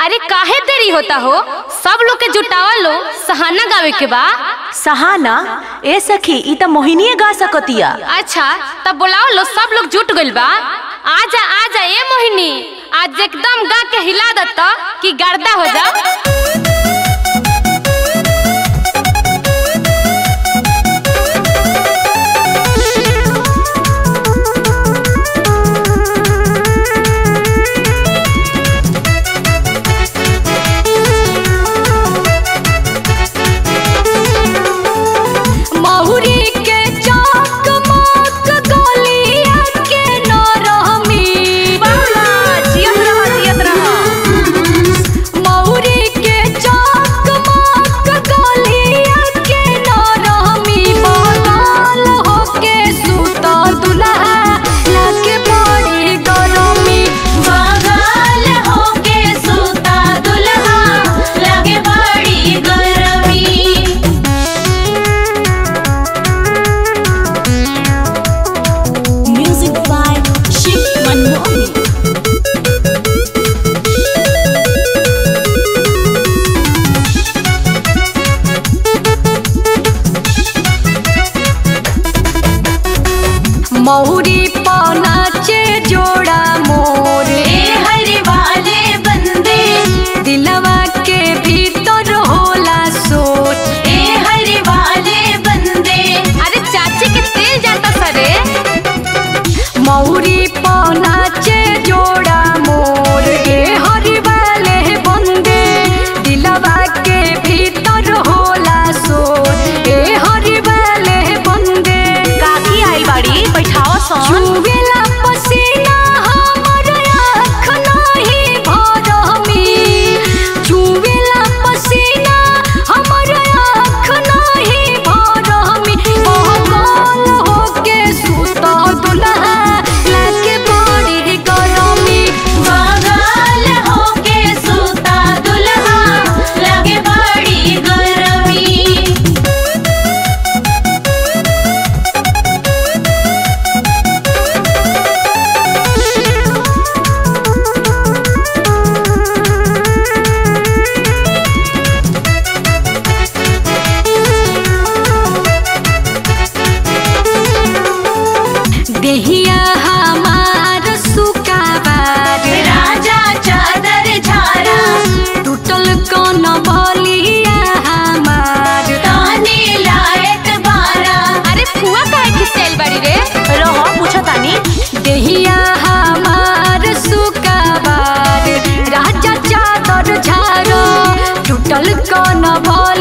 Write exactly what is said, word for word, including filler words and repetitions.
अरे काहे देरी होता हो, सब लोग के जुटावा लो, सहाना गावे के बा। सहाना? ए सखी ई त मोहिनीए गा सकतिया। अच्छा तब बुलाओ लो, सब लोग जुट गइल बा। आजा आजा ए मोहिनी, आज एकदम गा के हिला दत्ता कि गर्दा हो जा। मौरी पौनाचे जोड़ा मोरे हरे वाले बंदे, दिलवा के भीतर होला सोच ए हरे वाले बंदे। अरे चाची के तेल जाता सरे। मौरी पौनाचे जोड़ा मोरे हरे वाले बंदे, दिलवा के भीतर होला सोच ए हरे वाले बंदे। काकी आई बाड़ी, बैठावा सन। चुवेला पसीना हमर आँख नाही भरमी, चुवेला पसीना हमर आँख नाही भरमी। पागल होके सुता दुल्हा लागे बड़ी गरमी, पागल होके सुता दुल्हा लागे बड़ी गरमी। देहिया हमार सुकाबार, राजा चादर झारा, टूटल कौन बलिया हमार, ताने लायक बारा। अरे फुआ काहे खिसेल बड़ी रे? रहो पूछो तानी। देहिया हमार सुकाबार, राजा चादर झारा, टूटल कौन बलिया